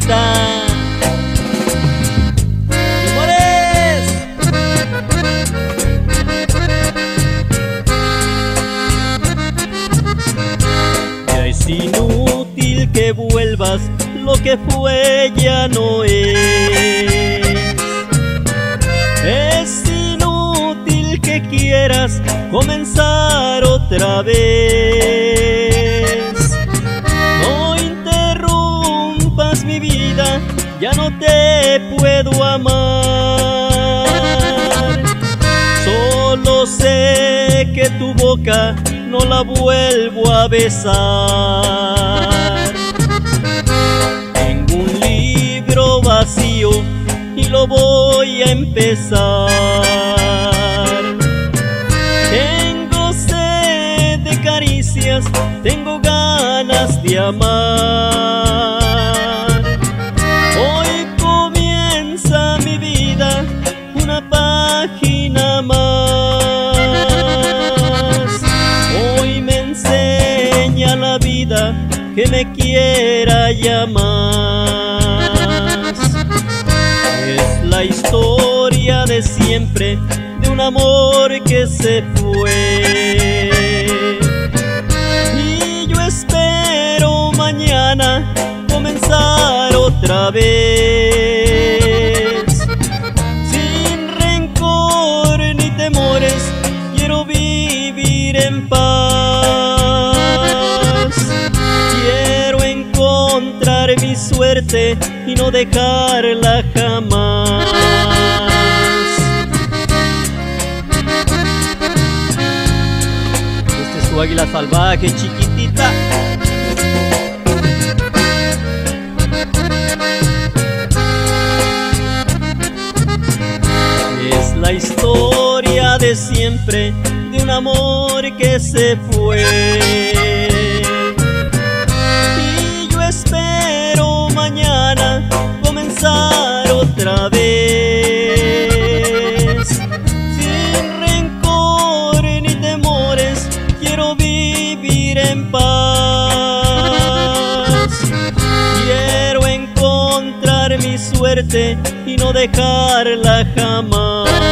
chiquitita. ¡Amores! Ya es inútil que vuelvas, lo que fue ya no es. Es inútil que quieras comenzar otra vez. No interrumpas mi vida, ya no te puedo amar. Solo sé que tu boca no la vuelvo a besar. Tengo un libro vacío y lo voy a empezar. Tengo sed de caricias, tengo ganas de amar. Hoy comienza mi vida, una página más. Hoy me enseña la vida que me quiera llamar. Es la historia de siempre, de un amor que se fue. Y yo espero mañana comenzar otra vez. Sin rencor ni temores, quiero vivir en paz. Quiero encontrar mi suerte y no dejarla jamás. Este es tu águila salvaje, chiquitita. Es la historia de siempre, de un amor que se fue. Espero mañana comenzar otra vez. Sin rencor ni temores, quiero vivir en paz. Quiero encontrar mi suerte y no dejarla jamás.